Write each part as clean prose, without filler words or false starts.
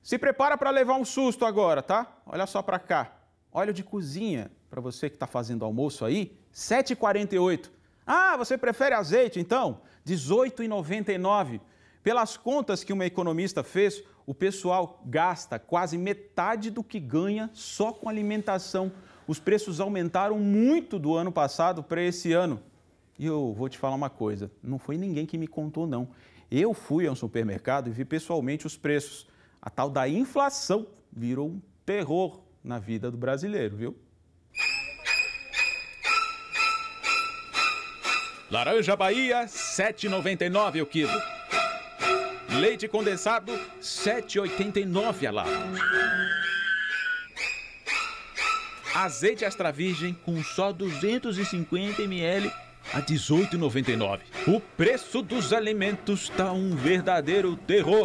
Se prepara para levar um susto agora, tá? Olha só para cá. Óleo de cozinha, para você que está fazendo almoço aí, R$ 7,48. Ah, você prefere azeite então? R$ 18,99. Pelas contas que uma economista fez, o pessoal gasta quase metade do que ganha só com alimentação. Os preços aumentaram muito do ano passado para esse ano. E eu vou te falar uma coisa, não foi ninguém que me contou não. Eu fui a um supermercado e vi pessoalmente os preços. A tal da inflação virou um terror na vida do brasileiro, viu? Laranja Bahia, R$ 7,99 o quilo. Leite condensado, R$ 7,89 a lata. Azeite extra virgem com só 250 ml a R$ 18,99. O preço dos alimentos está um verdadeiro terror.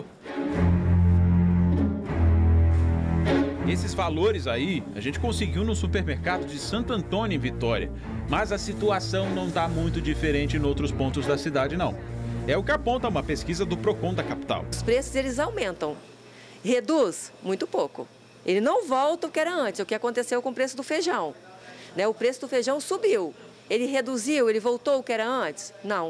Esses valores aí a gente conseguiu no supermercado de Santo Antônio, em Vitória. Mas a situação não está muito diferente em outros pontos da cidade, não. É o que aponta uma pesquisa do Procon da capital. Os preços, eles aumentam. Reduz? Muito pouco. Ele não volta o que era antes, o que aconteceu com o preço do feijão. O preço do feijão subiu. Ele reduziu, ele voltou o que era antes? Não.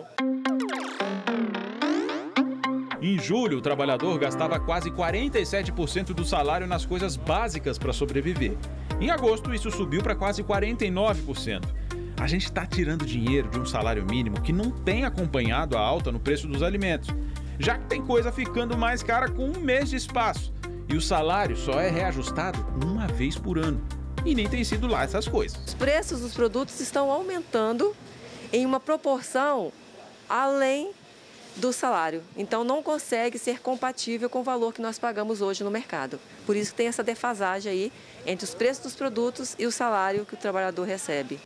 Em julho, o trabalhador gastava quase 47% do salário nas coisas básicas para sobreviver. Em agosto, isso subiu para quase 49%. A gente está tirando dinheiro de um salário mínimo que não tem acompanhado a alta no preço dos alimentos, já que tem coisa ficando mais cara com um mês de espaço. E o salário só é reajustado uma vez por ano. E nem tem sido lá essas coisas. Os preços dos produtos estão aumentando em uma proporção além do salário. Então não consegue ser compatível com o valor que nós pagamos hoje no mercado. Por isso que tem essa defasagem aí entre os preços dos produtos e o salário que o trabalhador recebe.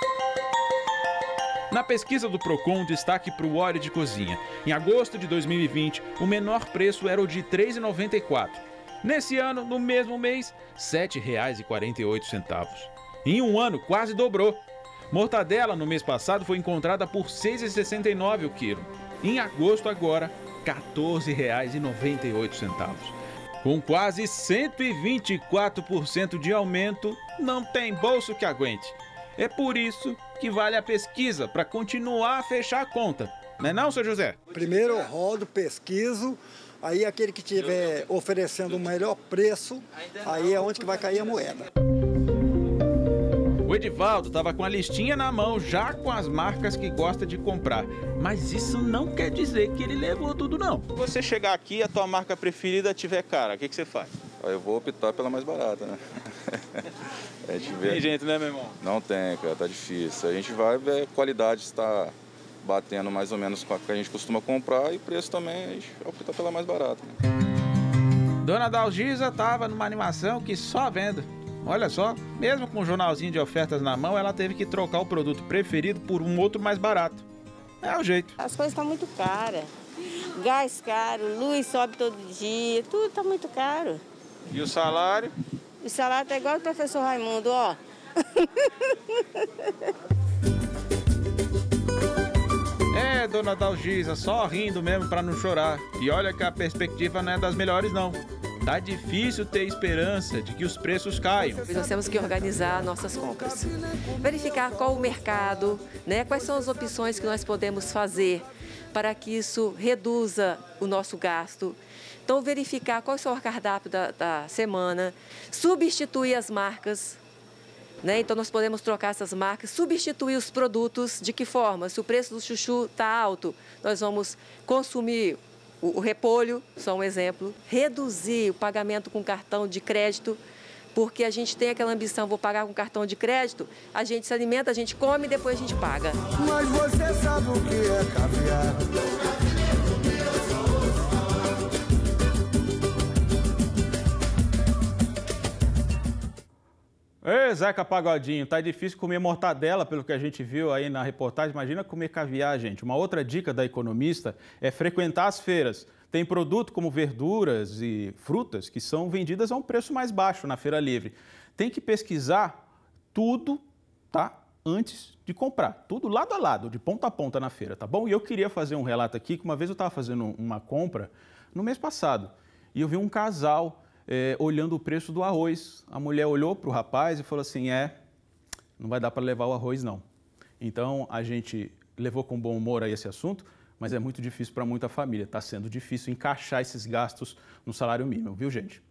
Na pesquisa do Procon, destaque para o óleo de cozinha. Em agosto de 2020, o menor preço era o de R$ 3,94. Nesse ano, no mesmo mês, R$ 7,48. Em um ano, quase dobrou. Mortadela, no mês passado, foi encontrada por R$ 6,69 o quilo. Em agosto, agora, R$ 14,98. Com quase 124% de aumento, não tem bolso que aguente. É por isso que vale a pesquisa para continuar a fechar a conta. Não é não, seu José? Primeiro eu rodo, pesquiso, aí aquele que estiver oferecendo o melhor preço, aí é onde que vai cair a moeda. O Edivaldo estava com a listinha na mão, já com as marcas que gosta de comprar. Mas isso não quer dizer que ele levou tudo, não. Se você chegar aqui e a tua marca preferida tiver cara, o que você faz? Eu vou optar pela mais barata, né? Tem jeito, né, meu irmão? Não tem, cara, tá difícil. A gente vai ver a qualidade está batendo mais ou menos com a que a gente costuma comprar e o preço também, a gente opta pela mais barata. Né? Dona Dalgisa estava numa animação que só venda. Olha só, mesmo com um jornalzinho de ofertas na mão, ela teve que trocar o produto preferido por um outro mais barato. É o jeito. As coisas estão muito caras. Gás caro, luz sobe todo dia, tudo está muito caro. E o salário? O salário está igual o professor Raimundo, ó. É, dona Dalgisa, só rindo mesmo para não chorar. E olha que a perspectiva não é das melhores, não. Tá difícil ter esperança de que os preços caiam. Nós temos que organizar nossas compras. Verificar qual o mercado, quais são as opções que nós podemos fazer para que isso reduza o nosso gasto. Então, verificar qual é o cardápio da semana, substituir as marcas. Então, nós podemos trocar essas marcas, substituir os produtos. De que forma? Se o preço do chuchu está alto, nós vamos consumir o repolho, só um exemplo. Reduzir o pagamento com cartão de crédito, porque a gente tem aquela ambição, vou pagar com cartão de crédito, a gente se alimenta, a gente come e depois a gente paga. Mas você sabe o que é caviar? Ei, Zeca Pagodinho, tá difícil comer mortadela, pelo que a gente viu aí na reportagem. Imagina comer caviar, gente. Uma outra dica da economista é frequentar as feiras. Tem produto como verduras e frutas que são vendidas a um preço mais baixo na feira livre. Tem que pesquisar tudo, tá? Antes de comprar. Tudo lado a lado, de ponta a ponta na feira, tá bom? E eu queria fazer um relato aqui, que uma vez eu estava fazendo uma compra no mês passado e eu vi um casal olhando o preço do arroz. A mulher olhou para o rapaz e falou assim, não vai dar para levar o arroz não. Então a gente levou com bom humor a esse assunto, mas é muito difícil para muita família. Está sendo difícil encaixar esses gastos no salário mínimo, viu gente?